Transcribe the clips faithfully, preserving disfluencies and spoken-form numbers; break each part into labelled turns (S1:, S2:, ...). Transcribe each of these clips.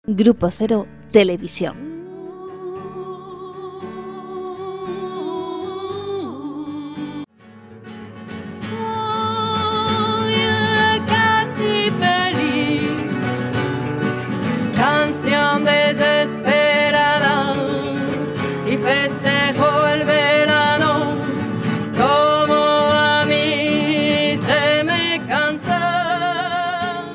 S1: Grupo Cero Televisión.
S2: Canción desesperada y festejo el verano como a mí se me canta.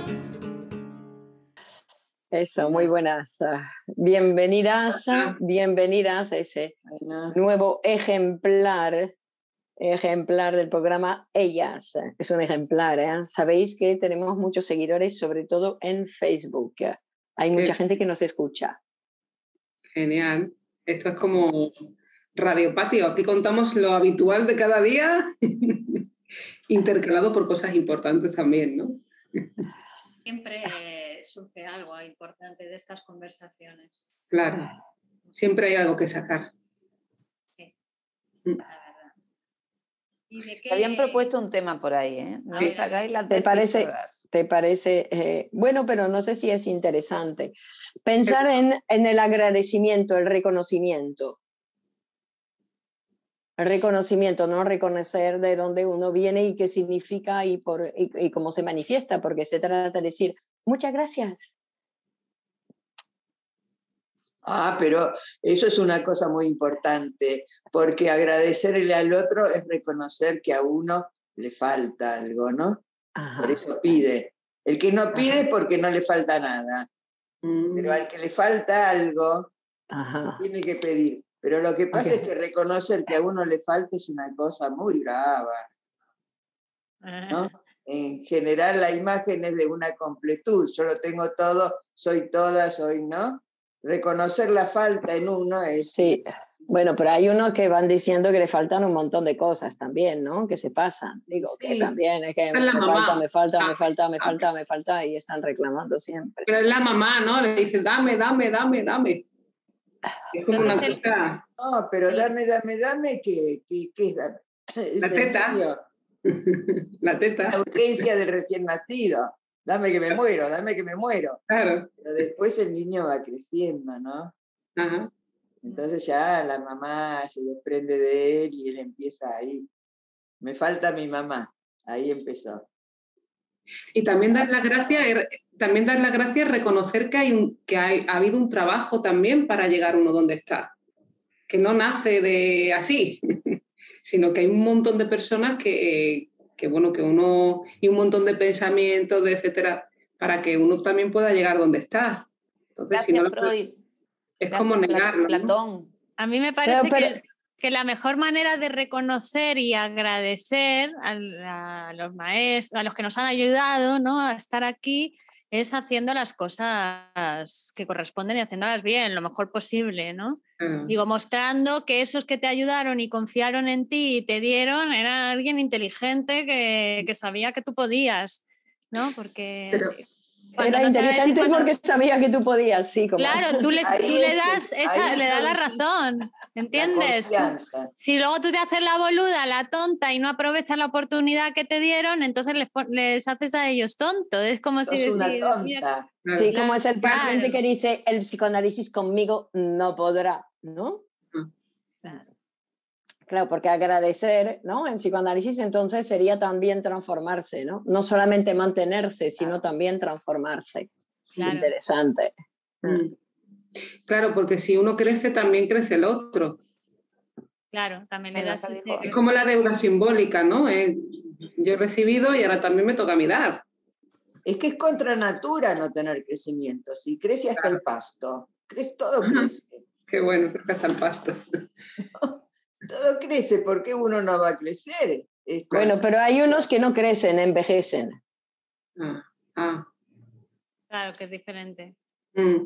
S3: Eso, muy buenas. Bienvenidas, bienvenidas a ese nuevo ejemplar, ejemplar del programa Ellas. Es un ejemplar, ¿eh? Sabéis que tenemos muchos seguidores, sobre todo en Facebook. Hay mucha gente que nos escucha.
S4: Genial. Esto es como Radio Patio. Aquí contamos lo habitual de cada día, intercalado por cosas importantes también, ¿no?
S5: Siempre surge algo importante de estas conversaciones.
S4: Claro. Siempre hay algo que sacar.
S5: Sí, la verdad. ¿Y de qué?
S6: Habían propuesto un tema por ahí, ¿eh? No os hagáis las
S3: ¿Te parece, te parece eh, bueno, pero no sé si es interesante. Pensar en, en el agradecimiento, el reconocimiento. El reconocimiento, no reconocer de dónde uno viene y qué significa y, por, y, y cómo se manifiesta, porque se trata de decir, muchas gracias.
S7: Ah, pero eso es una cosa muy importante, porque agradecerle al otro es reconocer que a uno le falta algo, ¿no? Ajá. Por eso pide. El que no pide es porque no le falta nada, mm. pero al que le falta algo, ajá, tiene que pedir. Pero lo que pasa okay. es que reconocer que a uno le falta es una cosa muy brava, ¿no? En general la imagen es de una completud, yo lo tengo todo, soy toda, soy, ¿no? Reconocer la falta en uno es...
S3: Sí, bueno, pero hay unos que van diciendo que le faltan un montón de cosas también, ¿no? Que se pasan. Digo, sí. que también es que me falta, me falta, ah, me falta, me ah, falta, me falta, y están reclamando siempre.
S4: Pero es la mamá, ¿no? Le dice, dame, dame, dame, dame. Es como una cosa...
S7: No, pero dame, dame, dame, ¿qué, qué, qué es dame?
S4: La teta. La teta.
S7: La urgencia del recién nacido. Dame que me muero, dame que me muero.
S4: Claro.
S7: Pero después el niño va creciendo, ¿no?
S4: Ajá.
S7: Entonces ya la mamá se desprende de él y él empieza ahí. Me falta mi mamá. Ahí empezó.
S4: Y también dar las gracias, también dar las gracias, reconocer que, hay un, que hay, ha habido un trabajo también para llegar uno donde está. Que no nace de así, sino que hay un montón de personas que... que bueno, que uno, y un montón de pensamientos, de etcétera, para que uno también pueda llegar donde está. Entonces,
S6: Gracias,
S4: si no,
S6: Freud.
S4: Es
S6: Gracias,
S4: como negarlo,
S6: Platón.
S4: ¿no?
S5: A mí me parece
S3: pero, pero...
S5: que, que la mejor manera de reconocer y agradecer a, a los maestros, a los que nos han ayudado, ¿no?, a estar aquí, es haciendo las cosas que corresponden y haciéndolas bien, lo mejor posible, ¿no? Uh-huh. Digo, mostrando que esos que te ayudaron y confiaron en ti y te dieron era alguien inteligente que, que sabía que tú podías, ¿no? Porque...
S4: Pero...
S3: Era no inteligente cuando... porque sabía que tú podías, sí. Como
S5: claro, tú, les, tú le das esa, le das la razón, ¿entiendes?
S7: La
S5: tú, si luego tú te haces la boluda, la tonta y no aprovechas la oportunidad que te dieron, entonces les, les haces a ellos tontos. Es como
S7: Sos
S5: si...
S7: una
S5: decir,
S7: tonta.
S3: Sí, claro, como es el paciente claro. que dice, el psicoanálisis conmigo no podrá, ¿no?
S5: Claro.
S3: Claro, porque agradecer, ¿no? En psicoanálisis entonces sería también transformarse, ¿no? No solamente mantenerse, sino claro. también transformarse. Claro. Interesante.
S4: Mm. Claro, porque si uno crece, también crece el otro.
S5: Claro, también le das ese...
S4: Es como la deuda simbólica, ¿no? Eh, yo he recibido y ahora también me toca a mí dar.
S7: Es que es contra natura no tener crecimiento. Si crece hasta claro. el pasto, crece, todo Ajá. crece.
S4: Qué bueno, crece hasta el pasto.
S7: Todo crece, ¿por qué uno no va a crecer?
S3: Esto bueno, pero hay unos que no crecen, envejecen.
S4: Ah, ah.
S5: Claro que es diferente.
S4: Mm.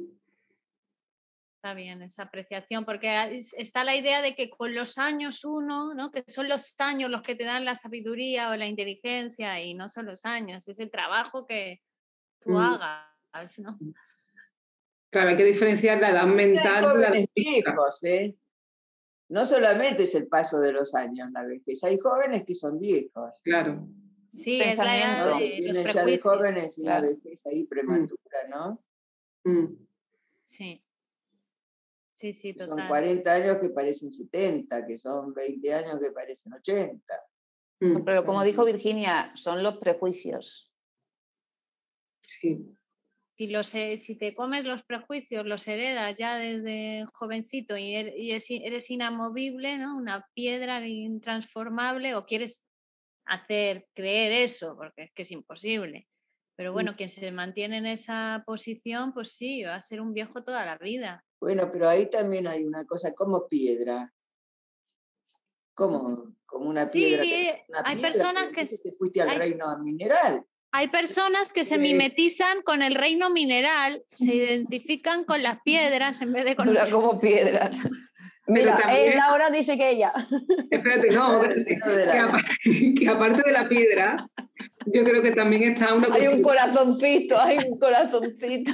S5: Está bien esa apreciación, porque está la idea de que con los años uno, ¿no?, que son los años los que te dan la sabiduría o la inteligencia, y no son los años, es el trabajo que tú mm. hagas, ¿no?
S4: Claro, hay que diferenciar la edad mental de la
S7: viejos, ¿eh? No solamente es el paso de los años la vejez, hay jóvenes que son viejos.
S4: Claro.
S5: Sí, es la edad
S7: ¿no?
S5: de
S7: que tienen ya de jóvenes y claro. una vejez ahí prematura, ¿no?
S4: Mm.
S5: Sí. Sí, sí, total.
S7: Son cuarenta años que parecen setenta, que son veinte años que parecen ochenta.
S6: Pero como dijo Virginia, son los prejuicios.
S4: Sí.
S5: Si, los, si te comes los prejuicios, los heredas ya desde jovencito y eres, eres inamovible, ¿no? Una piedra intransformable, o quieres hacer creer eso, porque es que es imposible. Pero bueno, quien se mantiene en esa posición, pues sí, va a ser un viejo toda la vida.
S7: Bueno, pero ahí también hay una cosa, como piedra. Como, como una
S5: sí,
S7: piedra. Una
S5: hay
S7: piedra,
S5: personas que...
S7: Te fuiste al
S5: hay,
S7: reino mineral.
S5: Hay personas que se mimetizan con el reino mineral, se identifican con las piedras en vez de con...
S6: Dura como piedras.
S3: Mira, también... eh, Laura dice que ella.
S4: Espérate, no, que, aparte, que aparte de la piedra, yo creo que también está una...
S6: Hay un corazoncito, hay un corazoncito.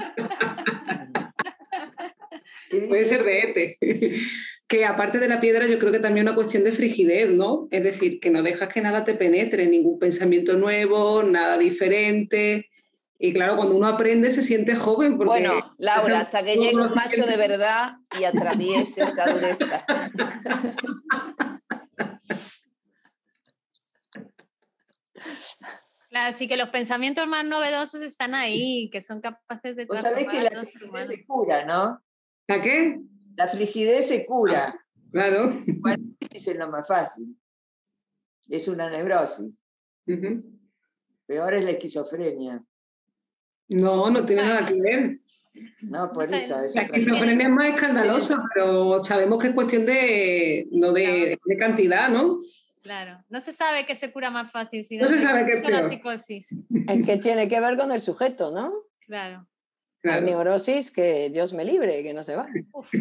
S4: Puede ser de este. Que aparte de la piedra, yo creo que también es una cuestión de frigidez, ¿no? Es decir, que no dejas que nada te penetre, ningún pensamiento nuevo, nada diferente. Y claro, cuando uno aprende se siente joven. Porque
S6: bueno, Laura, hasta que llegue un macho de verdad y atraviese esa dureza.
S5: Claro, sí que los pensamientos más novedosos están ahí, que son capaces de transformar.
S7: Sabés que la frigidez se cura, ¿no?
S4: ¿La qué?
S7: La frigidez se cura.
S4: Ah, claro.
S7: Bueno, es lo más fácil. Es una neurosis.
S4: Uh-huh.
S7: Peor es la esquizofrenia.
S4: No, no tiene nada que ver.
S7: No, por no eso.
S4: La esquizofrenia es más escandalosa, pero sabemos que es cuestión de, no de, de cantidad, ¿no?
S5: Claro, no se sabe que se cura más fácil, sino
S4: no se sabe que es
S5: la psicosis.
S3: Es que tiene que ver con el sujeto, ¿no?
S5: Claro.
S3: Claro. Hay neurosis que Dios me libre, que no se va.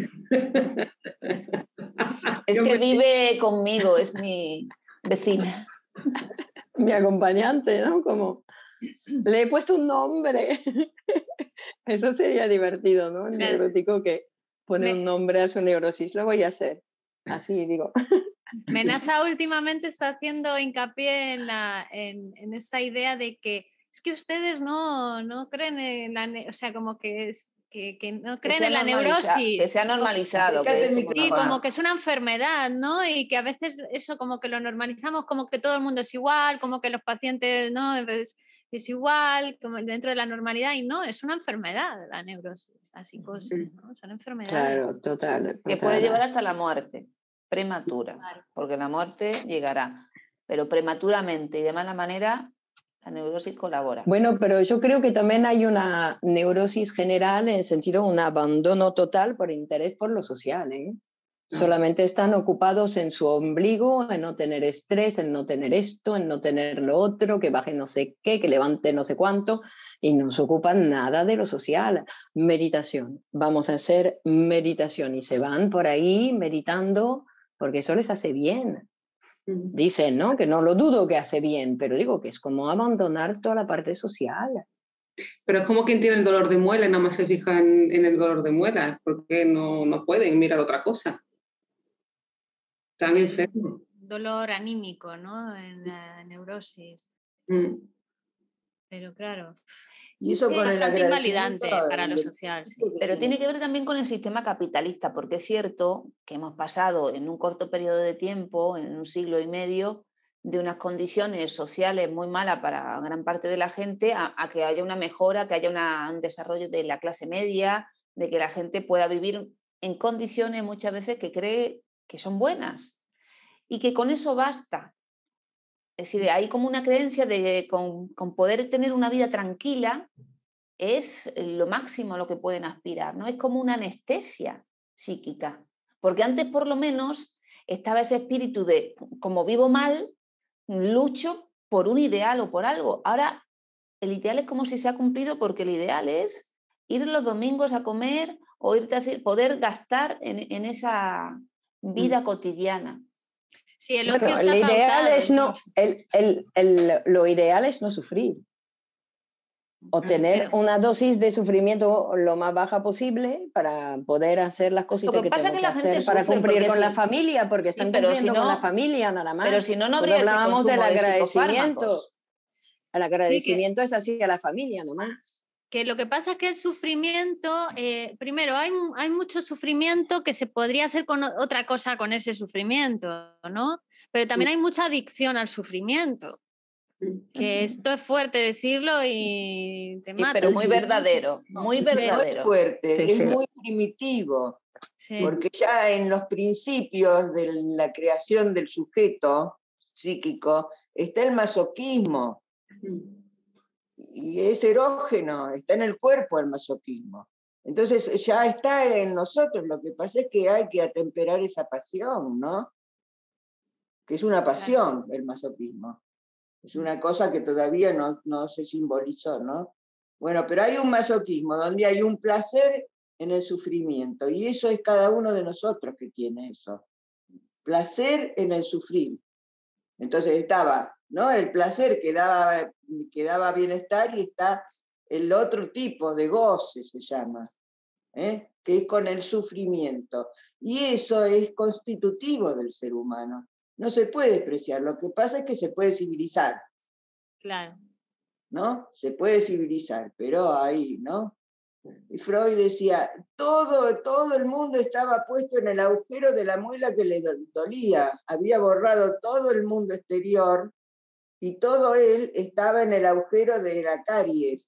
S6: Es que vive conmigo, es mi vecina.
S3: Mi acompañante, ¿no? Como le he puesto un nombre. Eso sería divertido, ¿no? El claro. neurótico que pone me... un nombre a su neurosis. Lo voy a hacer. Así digo.
S5: Menasa últimamente está haciendo hincapié en, la, en, en esa idea de que es que ustedes no, no creen en la... O sea, como que, es, que, que no creen
S6: que
S5: en la neurosis.
S6: Que se ha normalizado.
S5: Que,
S6: que
S5: como, sí, como que es una enfermedad, ¿no? Y que a veces eso como que lo normalizamos, como que todo el mundo es igual, como que los pacientes, ¿no? Es, es igual, como dentro de la normalidad. Y no, es una enfermedad la neurosis, la psicosis, ¿no? Son enfermedades.
S3: Claro, total, total.
S6: Que puede llevar hasta la muerte. Prematura, claro. Porque la muerte llegará, pero prematuramente y de mala manera la neurosis colabora.
S3: Bueno, pero yo creo que también hay una neurosis general en el sentido de un abandono total por interés por lo social, ¿eh? Ah. Solamente están ocupados en su ombligo, en no tener estrés, en no tener esto, en no tener lo otro, que baje no sé qué, que levante no sé cuánto, y no se ocupan nada de lo social. Meditación, vamos a hacer meditación y se van por ahí meditando porque eso les hace bien. Dicen, ¿no? Que no lo dudo que hace bien, pero digo que es como abandonar toda la parte social.
S4: Pero es como quien tiene el dolor de muela y nada más se fijan en el dolor de muela, porque no, no pueden mirar otra cosa. Están enfermos.
S5: Dolor anímico, ¿no? En la neurosis.
S4: Mm.
S5: Pero claro,
S7: y eso
S5: es
S7: con
S5: bastante
S7: el
S5: invalidante para lo social. Sí.
S6: Pero tiene que ver también con el sistema capitalista, porque es cierto que hemos pasado en un corto periodo de tiempo, en un siglo y medio, de unas condiciones sociales muy malas para gran parte de la gente a, a que haya una mejora, que haya una, un desarrollo de la clase media, de que la gente pueda vivir en condiciones muchas veces que cree que son buenas y que con eso basta. Es decir, hay como una creencia de que con, con poder tener una vida tranquila es lo máximo a lo que pueden aspirar, ¿no? Es como una anestesia psíquica, porque antes por lo menos estaba ese espíritu de, como vivo mal, lucho por un ideal o por algo. Ahora el ideal es como si se ha cumplido, porque el ideal es ir los domingos a comer o irte a hacer, poder gastar en, en esa vida mm. cotidiana.
S5: Sí, el,
S3: bueno,
S5: ocio
S3: el
S5: está
S3: ideal
S5: pautado,
S3: es no, el, el, el, lo ideal es no sufrir o tener Pero, una dosis de sufrimiento lo más baja posible para poder hacer las cositas que, que tenemos que, que hacer para cumplir con si, la familia, porque están sí, cumpliendo si no, con la familia nada más.
S6: Pero si no, no habría
S3: hablábamos del agradecimiento. El agradecimiento sí que, es hacia la familia nomás.
S5: que lo que pasa es que el sufrimiento, eh, primero, hay, hay mucho sufrimiento que se podría hacer con otra cosa con ese sufrimiento, ¿no? Pero también hay mucha adicción al sufrimiento. Que esto es fuerte decirlo y te mata.
S6: Sí, pero muy verdadero, muy verdadero.
S7: No es fuerte,
S3: Sí,
S7: es
S3: sí.
S7: muy primitivo.
S5: Sí.
S7: Porque ya en los principios de la creación del sujeto psíquico está el masoquismo. Y es erógeno, está en el cuerpo el masoquismo. Entonces ya está en nosotros, lo que pasa es que hay que atemperar esa pasión, ¿no? Que es una pasión el masoquismo. Es una cosa que todavía no, no se simbolizó, ¿no? Bueno, pero hay un masoquismo donde hay un placer en el sufrimiento, y eso es cada uno de nosotros que tiene eso. Placer en el sufrir. Entonces estaba, ¿no? El placer que daba, que daba bienestar, y está el otro tipo de goce, se llama, ¿eh? Que es con el sufrimiento. Y eso es constitutivo del ser humano. No se puede despreciar, lo que pasa es que se puede civilizar.
S5: Claro.
S7: ¿No? Se puede civilizar, pero ahí, ¿no? Y Freud decía, todo, todo el mundo estaba puesto en el agujero de la muela que le dolía. Había borrado todo el mundo exterior y todo él estaba en el agujero de la caries.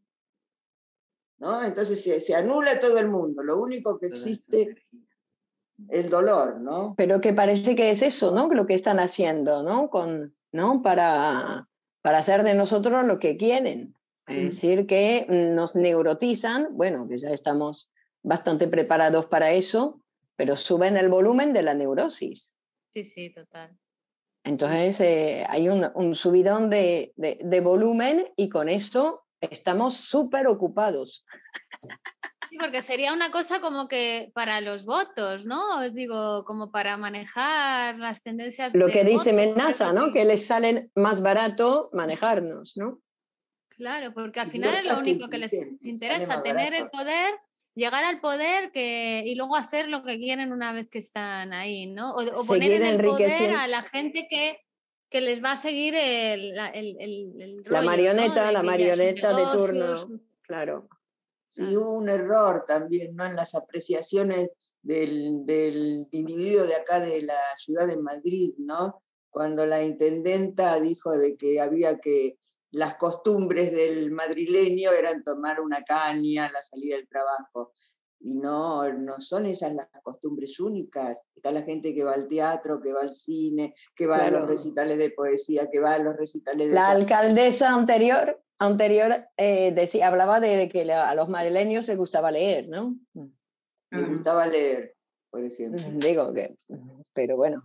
S7: ¿No? Entonces se, se anula todo el mundo. Lo único que existe es el dolor, ¿no?
S3: Pero que parece que es eso, ¿no? Lo que están haciendo, ¿no? Con, ¿no? Para, para hacer de nosotros lo que quieren. Es decir, que nos neurotizan, bueno, que ya estamos bastante preparados para eso, pero suben el volumen de la neurosis.
S5: Sí, sí, total.
S3: Entonces eh, hay un, un subidón de, de, de volumen, y con eso estamos súper ocupados.
S5: Sí, porque sería una cosa como que para los votos, ¿no? Os digo, como para manejar las tendencias.
S3: Lo
S5: de
S3: que dice
S5: voto,
S3: Menaza, ¿no? Que les sale más barato manejarnos, ¿no?
S5: Claro, porque al final es lo único que les interesa, tener el poder, llegar al poder que, y luego hacer lo que quieren una vez que están ahí, ¿no? O, o poner en el poder a la gente que, que les va a seguir el, el, el, el rollo,
S3: la marioneta,
S5: ¿no?
S3: la marioneta de
S5: negocios,
S3: turno, claro.
S7: Sí, hubo un error también, ¿no? En las apreciaciones del, del individuo de acá de la ciudad de Madrid, ¿no? Cuando la intendenta dijo de que había que, las costumbres del madrileño eran tomar una caña a la salida del trabajo. Y no, no son esas las costumbres únicas. Está la gente que va al teatro, que va al cine, que va claro. a los recitales de poesía, que va a los recitales de...
S3: La alcaldesa anterior, anterior eh, decía, hablaba de, de que a los madrileños les gustaba leer, ¿no?
S7: Les gustaba leer, por ejemplo.
S3: Digo que, pero bueno.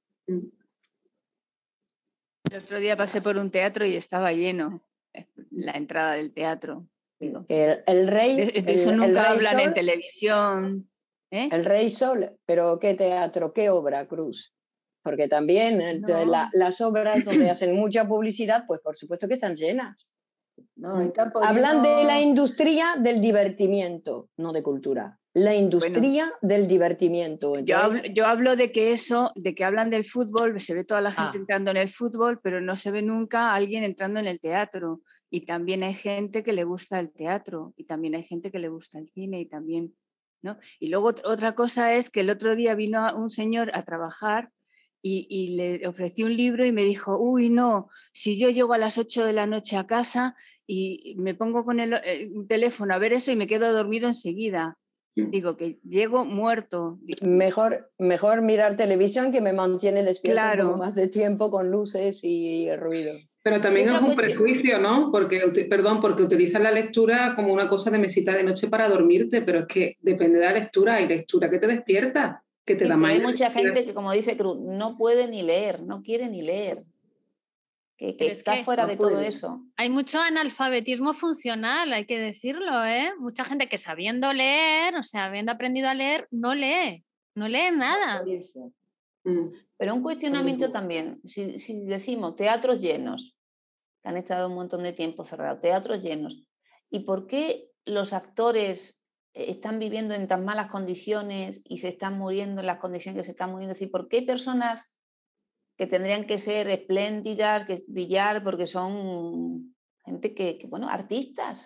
S8: El otro día pasé por un teatro y estaba lleno la entrada del teatro. Digo.
S3: El, el rey...
S8: De, de eso
S3: el,
S8: nunca
S3: el rey
S8: hablan
S3: Sol,
S8: en televisión. ¿eh?
S3: El Rey Sol, pero ¿qué teatro, qué obra, Cruz? Porque también no. la, las obras donde hacen mucha publicidad, pues por supuesto que están llenas.
S7: No, están
S3: Hablan de la industria del divertimiento, no de cultura. La industria bueno, del divertimiento. Entonces,
S8: yo, hablo, yo hablo de que eso, de que hablan del fútbol, se ve toda la gente ah. entrando en el fútbol, pero no se ve nunca a alguien entrando en el teatro. Y también hay gente que le gusta el teatro, y también hay gente que le gusta el cine, y también, ¿no? Y luego otra cosa es que el otro día vino un señor a trabajar y, y le ofrecí un libro y me dijo, uy, no, si yo llego a las ocho de la noche a casa y me pongo con el, el teléfono a ver eso y me quedo dormido enseguida. Digo que llego muerto.
S3: Mejor, mejor mirar televisión, que me mantiene despierto
S8: claro.
S3: un poco más de tiempo con luces y ruido.
S4: Pero también es un prejuicio, ¿no? Porque, perdón, porque utilizan la lectura como una cosa de mesita de noche para dormirte, pero es que depende de la lectura. Hay lectura que te despierta, que te
S6: sí,
S4: da
S6: pero
S4: más.
S6: Hay mucha gente que, como dice Cruz, no puede ni leer, no quiere ni leer. Que, que está fuera no de puede. Todo eso.
S5: Hay mucho analfabetismo funcional, hay que decirlo, ¿eh? Mucha gente que sabiendo leer, o sea, habiendo aprendido a leer, no lee, no lee nada.
S6: Pero un cuestionamiento también, si, si decimos teatros llenos, que han estado un montón de tiempo cerrados, teatros llenos, ¿y por qué los actores están viviendo en tan malas condiciones y se están muriendo en las condiciones que se están muriendo? Es decir, ¿por qué hay personas que tendrían que ser espléndidas, que brillar, porque son gente que, que bueno, artistas,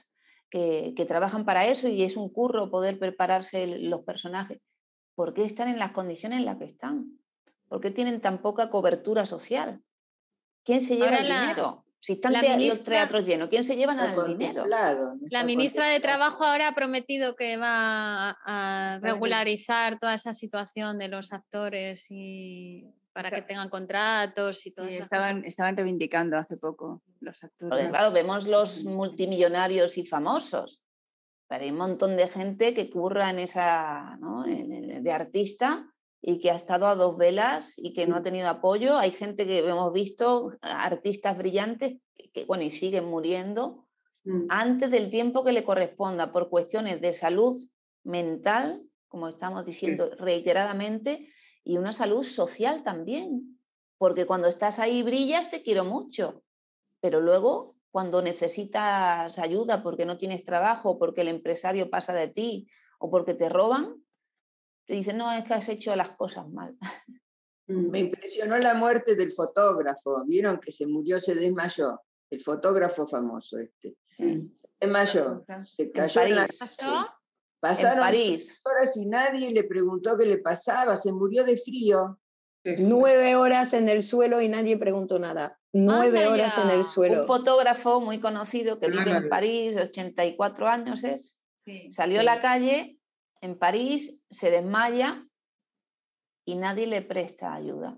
S6: que, que trabajan para eso y es un curro poder prepararse el, los personajes. ¿Por qué están en las condiciones en las que están? ¿Por qué tienen tan poca cobertura social? ¿Quién se lleva
S5: Ahora
S6: el
S5: la,
S6: dinero? Si están
S5: la
S6: te
S5: ministra,
S6: los teatros llenos, ¿quién se lleva el dinero?
S7: No
S5: la ministra de Trabajo ahora ha prometido que va a, a regularizar toda esa situación de los actores y para Está, que tengan contratos y todo
S8: sí,
S5: eso.
S8: Estaban, estaban reivindicando hace poco los actores.
S6: Porque, claro, vemos los multimillonarios y famosos, pero hay un montón de gente que curra en esa, ¿no? de artista y que ha estado a dos velas y que no ha tenido apoyo. Hay gente que hemos visto, artistas brillantes, que bueno, y siguen muriendo mm. antes del tiempo que le corresponda por cuestiones de salud mental, como estamos diciendo reiteradamente, y una salud social también, porque cuando estás ahí brillas, te quiero mucho, pero luego cuando necesitas ayuda porque no tienes trabajo, porque el empresario pasa de ti o porque te roban, te dicen, no, es que has hecho las cosas mal.
S7: Me impresionó la muerte del fotógrafo. ¿Vieron que se murió, se desmayó? El fotógrafo famoso este. Sí. Se desmayó. Se cayó en, en la...
S5: ¿Pasó?
S7: Pasaron seis horas y nadie le preguntó qué le pasaba. Se murió de frío.
S3: Nueve horas en el suelo y nadie preguntó nada. Nueve
S5: Anda
S3: horas
S5: ya.
S3: en el suelo.
S6: Un fotógrafo muy conocido que vive en París, ochenta y cuatro años es, sí, salió sí. a la calle en París, se desmaya y nadie le presta ayuda.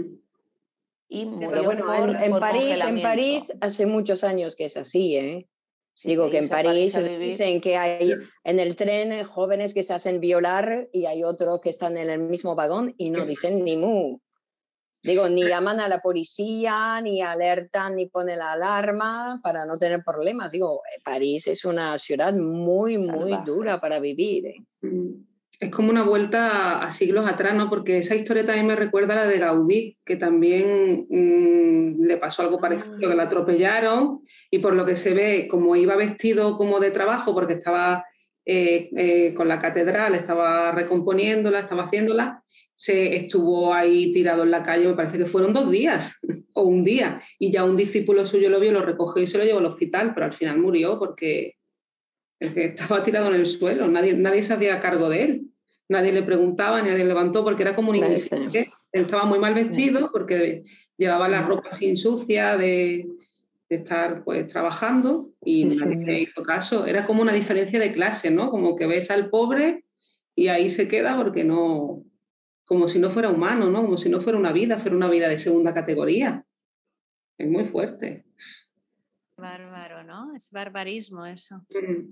S6: Y murió
S3: Pero bueno,
S6: por,
S3: en, en,
S6: por
S3: París, en París hace muchos años que es así, ¿eh? Sí, Digo que en París, París dicen que hay en el tren jóvenes que se hacen violar y hay otros que están en el mismo vagón y no dicen ni mu. Digo, ni llaman a la policía, ni alertan, ni ponen la alarma para no tener problemas. Digo, París es una ciudad muy, muy Salvaje. dura para vivir, ¿eh?
S4: Es como una vuelta a siglos atrás, ¿no? Porque esa historia también me recuerda a la de Gaudí, que también mmm, le pasó algo parecido, que la atropellaron y por lo que se ve, como iba vestido como de trabajo, porque estaba eh, eh, con la catedral, estaba recomponiéndola, estaba haciéndola, se estuvo ahí tirado en la calle, me parece que fueron dos días o un día, y ya un discípulo suyo lo vio, lo recogió y se lo llevó al hospital, pero al final murió porque... Es que estaba tirado en el suelo, nadie, nadie se hacía cargo de él, nadie le preguntaba, nadie le levantó porque era como un invisible. Él estaba muy mal vestido porque llevaba la ropa sin sucia de, de estar pues trabajando y sí, nadie sí. le hizo caso. Era como una diferencia de clase, ¿no? Como que ves al pobre y ahí se queda porque no, como si no fuera humano, ¿no? Como si no fuera una vida, fuera una vida de segunda categoría. Es muy fuerte.
S5: Bárbaro, ¿no? Es barbarismo eso.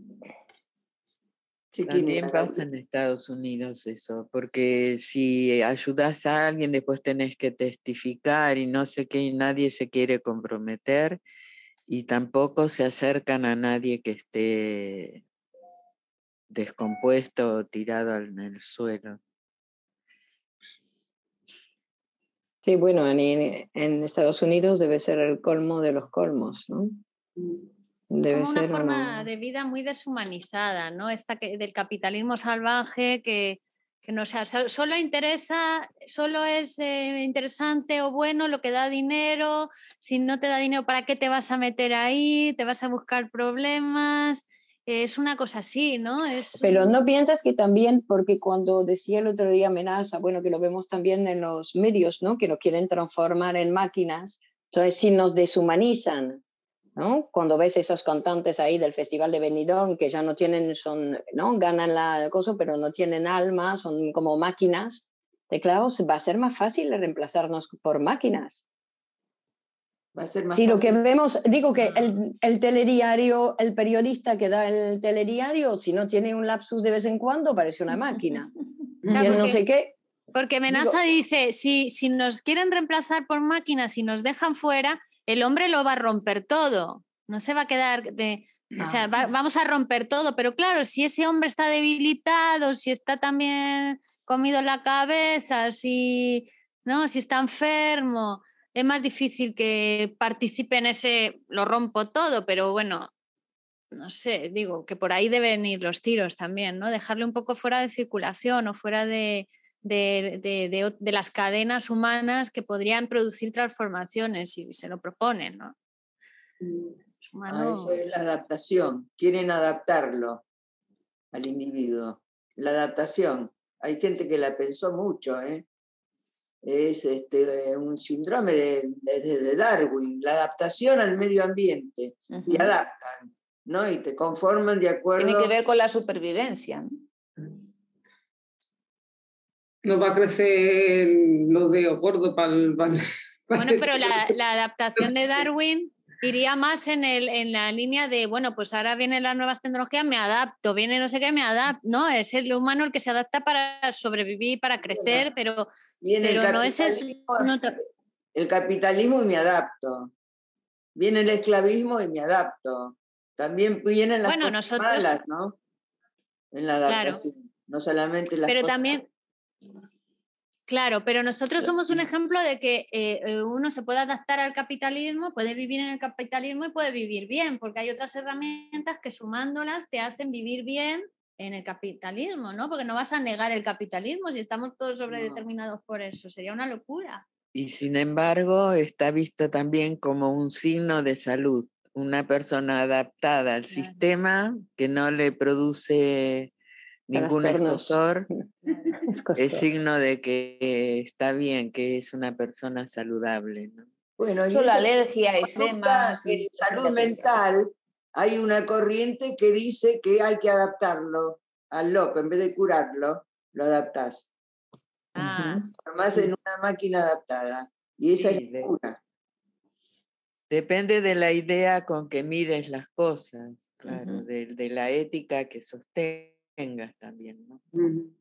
S9: Sí, también pasa en Estados Unidos eso, porque si ayudas a alguien después tenés que testificar y no sé qué, y nadie se quiere comprometer y tampoco se acercan a nadie que esté descompuesto o tirado en el suelo.
S3: Sí, bueno, en, en Estados Unidos debe ser el colmo de los colmos, ¿no?
S5: Debe es como una ser forma no. de vida muy deshumanizada, ¿no? Esta que, del capitalismo salvaje que, que no sea, solo interesa, solo es eh, interesante o bueno lo que da dinero. Si no te da dinero, ¿para qué te vas a meter ahí? ¿Te vas a buscar problemas? Es una cosa así, ¿no? Es
S3: Pero
S5: un...
S3: no piensas que también, porque cuando decía el otro día Amenaza, bueno, que lo vemos también en los medios, ¿no? Que lo quieren transformar en máquinas, entonces si nos deshumanizan, ¿no? Cuando ves esos cantantes ahí del Festival de Benidorm que ya no tienen, son, ¿no? Ganan la cosa, pero no tienen alma, son como máquinas, de claro, va a ser más fácil reemplazarnos por máquinas.
S7: Va a ser más
S3: sí,
S7: fácil.
S3: Lo que vemos, digo que el, el telediario, el periodista que da el telediario, si no tiene un lapsus de vez en cuando, parece una máquina.
S5: Ya,
S3: si él
S5: porque,
S3: no sé qué.
S5: Porque Menaza digo, dice, si, si nos quieren reemplazar por máquinas y nos dejan fuera, el hombre lo va a romper todo. No se va a quedar de... O sea, va, vamos a romper todo, pero claro, si ese hombre está debilitado, si está también comido la cabeza, si, ¿no? si está enfermo, es más difícil que participe en ese, lo rompo todo, pero bueno, no sé, digo que por ahí deben ir los tiros también, ¿no? Dejarle un poco fuera de circulación o fuera de, de, de, de, de las cadenas humanas que podrían producir transformaciones si se lo proponen, ¿no? humano.
S7: Ah, eso es la adaptación. Quieren adaptarlo al individuo. La adaptación. Hay gente que la pensó mucho, ¿eh? Es este, un síndrome de, de, de Darwin, la adaptación al medio ambiente. Uh-huh. Te adaptan, ¿no? Y te conforman de acuerdo.
S6: Tiene que ver con la supervivencia, ¿no?
S4: No va a crecer los dedos gordos para el... Para el
S5: bueno, pero la, la adaptación de Darwin iría más en, el, en la línea de, bueno, pues ahora vienen las nuevas tecnologías, me adapto, viene no sé qué, me adapto. No, es el humano el que se adapta para sobrevivir, para crecer, pero, pero no es eso. No te...
S7: El capitalismo y me adapto. Viene el esclavismo y me adapto. También vienen las
S5: bueno,
S7: cosas
S5: nosotros...
S7: malas, ¿no? En la adaptación. Claro. No solamente las
S5: pero
S7: cosas
S5: también... Claro, pero nosotros somos un ejemplo de que eh, uno se puede adaptar al capitalismo, puede vivir en el capitalismo y puede vivir bien, porque hay otras herramientas que sumándolas te hacen vivir bien en el capitalismo, ¿no? Porque no vas a negar el capitalismo si estamos todos sobredeterminados por eso, sería una locura.
S9: Y sin embargo está visto también como un signo de salud, una persona adaptada al claro. sistema que no le produce ningún escozor, es signo de que está bien, que es una persona saludable, ¿no?
S7: Bueno, y
S6: la alergia, eczemas.
S7: En salud mental hay una corriente que dice que hay que adaptarlo al loco, en vez de curarlo, lo adaptás.
S5: Ah.
S7: Formás en una máquina adaptada. Y esa sí, es la cura.
S9: Depende de la idea con que mires las cosas, claro, uh-huh. de, de la ética que sostengas también, ¿no?
S7: Uh-huh.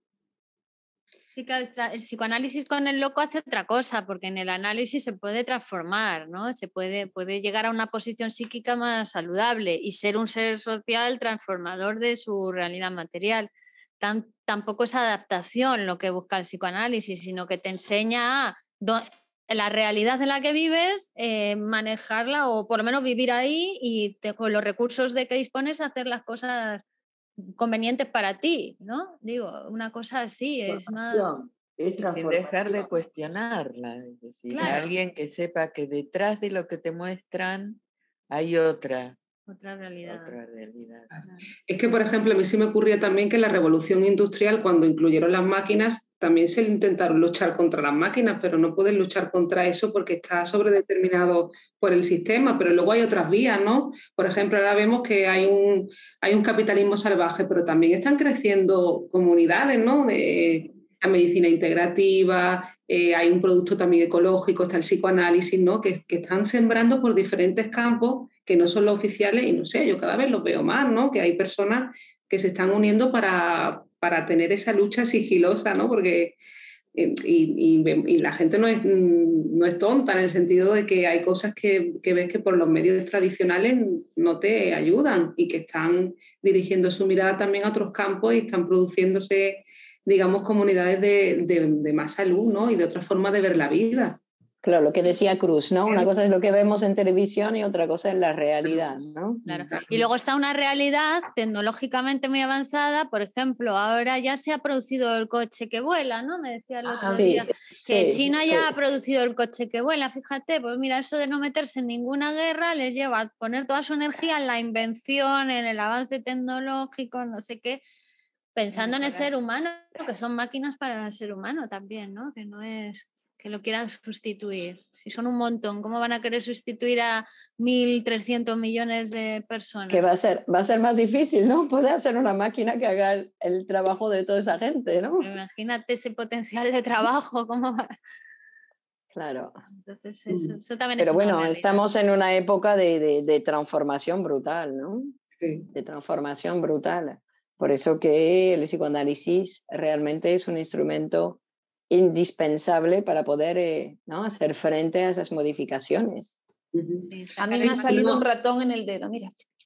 S5: Sí, claro, el psicoanálisis con el loco hace otra cosa, porque en el análisis se puede transformar, ¿no? Se puede, puede llegar a una posición psíquica más saludable y ser un ser social transformador de su realidad material. Tan, tampoco es adaptación lo que busca el psicoanálisis, sino que te enseña a do, la realidad en la que vives, eh, manejarla o por lo menos vivir ahí y te, con los recursos de que dispones hacer las cosas convenientes para ti, ¿no? Digo, una cosa así es más...
S7: Es
S9: sin dejar de cuestionarla, es decir, claro. alguien que sepa que detrás de lo que te muestran hay otra,
S5: otra realidad.
S9: Otra realidad.
S4: Es que, por ejemplo, a mí sí me ocurría también que en la revolución industrial, cuando incluyeron las máquinas, también se intentaron luchar contra las máquinas, pero no pueden luchar contra eso porque está sobredeterminado por el sistema, pero luego hay otras vías, ¿no? Por ejemplo, ahora vemos que hay un, hay un capitalismo salvaje, pero también están creciendo comunidades, ¿no? De, la medicina integrativa, eh, hay un producto también ecológico, está el psicoanálisis, ¿no? Que, que están sembrando por diferentes campos que no son los oficiales y no sé, yo cada vez los veo más, ¿no? Que hay personas que se están uniendo para, para tener esa lucha sigilosa, ¿no? Porque eh, y, y, y la gente no es, no es tonta en el sentido de que hay cosas que, que ves que por los medios tradicionales no te ayudan y que están dirigiendo su mirada también a otros campos y están produciéndose, digamos, comunidades de, de, de más salud, ¿no? Y de otra forma de ver la vida.
S3: Claro, lo que decía Cruz, ¿no? Una cosa es lo que vemos en televisión y otra cosa es la realidad, ¿no?
S5: Claro. Y luego está una realidad tecnológicamente muy avanzada, por ejemplo, ahora ya se ha producido el coche que vuela, ¿no? Me decía el otro
S3: sí,
S5: día
S3: sí,
S5: que China
S3: sí.
S5: ya ha producido el coche que vuela, fíjate, pues mira, eso de no meterse en ninguna guerra les lleva a poner toda su energía en la invención, en el avance tecnológico, no sé qué, pensando en el ser humano, que son máquinas para el ser humano también, ¿no? Que no es... que lo quieran sustituir. Si son un montón, ¿cómo van a querer sustituir a mil trescientos millones de personas?
S3: Que va a ser, va a ser más difícil, ¿no? Puede hacer una máquina que haga el, el trabajo de toda esa gente, ¿no?
S5: Pero imagínate ese potencial de trabajo, ¿cómo va?
S3: Claro.
S5: Entonces, eso, eso también
S3: Pero
S5: es una
S3: bueno,
S5: realidad.
S3: estamos en una época de, de, de transformación brutal, ¿no?
S4: Sí.
S3: De transformación brutal. Por eso que el psicoanálisis realmente es un instrumento indispensable para poder eh, ¿no? hacer frente a esas modificaciones.
S5: Sí,
S6: a mí me ha salido un ratón en el dedo, mira.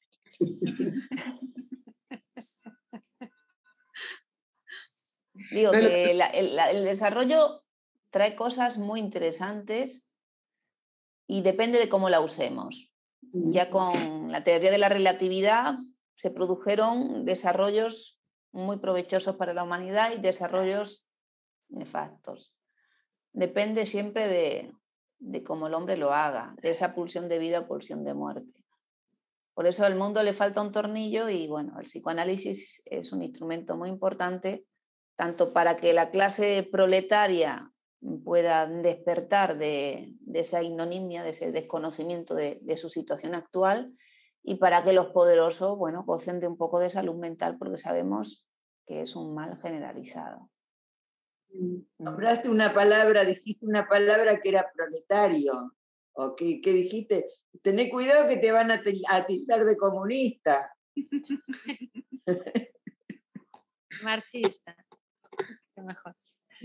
S6: Digo que la, el, la, el desarrollo trae cosas muy interesantes y depende de cómo la usemos. Ya con la teoría de la relatividad se produjeron desarrollos muy provechosos para la humanidad y desarrollos nefastos. Depende siempre de, de cómo el hombre lo haga, de esa pulsión de vida o pulsión de muerte. Por eso al mundo le falta un tornillo y bueno, el psicoanálisis es un instrumento muy importante, tanto para que la clase proletaria pueda despertar de, de esa ignominia, de ese desconocimiento de, de su situación actual, y para que los poderosos, bueno, gocen de un poco de salud mental, porque sabemos que es un mal generalizado.
S7: Nombraste una palabra, dijiste una palabra que era proletario. ¿O qué, qué dijiste? Tené cuidado que te van a, a tildar de comunista.
S5: Marxista. Qué mejor.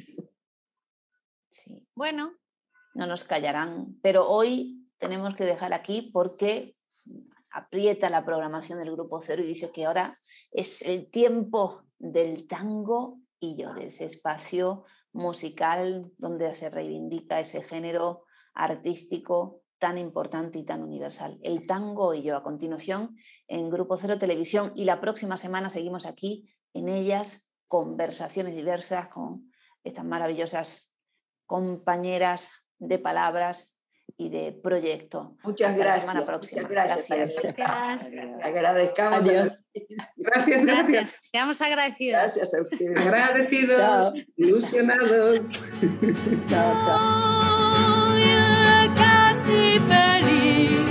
S6: Sí.
S5: Bueno.
S6: No nos callarán, pero hoy tenemos que dejar aquí porque aprieta la programación del Grupo Cero y dice que ahora es el tiempo del tango y yo, de ese espacio musical donde se reivindica ese género artístico tan importante y tan universal. El tango y yo, a continuación en Grupo Cero Televisión, y la próxima semana seguimos aquí en ellas, conversaciones diversas con estas maravillosas compañeras de palabras y de proyecto.
S7: Muchas
S6: Hasta
S7: gracias.
S6: La semana próxima.
S7: Muchas gracias.
S6: Gracias.
S5: Gracias.
S7: Agradezcamos.
S3: Adiós.
S7: A
S4: Gracias, gracias.
S5: Gracias. Seamos agradecidos.
S7: Gracias a ustedes.
S4: Agradecidos,
S3: Chao.
S4: ilusionados.
S3: Chao, chao.
S2: Soy casi feliz,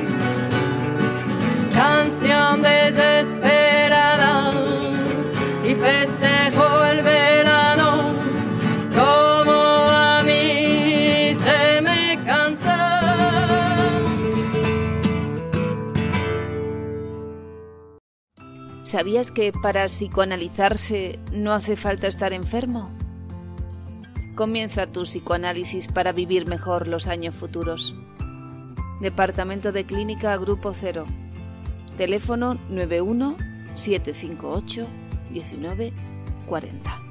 S2: canción desesperada, y festejo el verano como a mí se me canta.
S1: ¿Sabías que para psicoanalizarse no hace falta estar enfermo? Comienza tu psicoanálisis para vivir mejor los años futuros. Departamento de Clínica Grupo Cero. Teléfono nueve uno siete cinco ocho uno nueve cuarenta.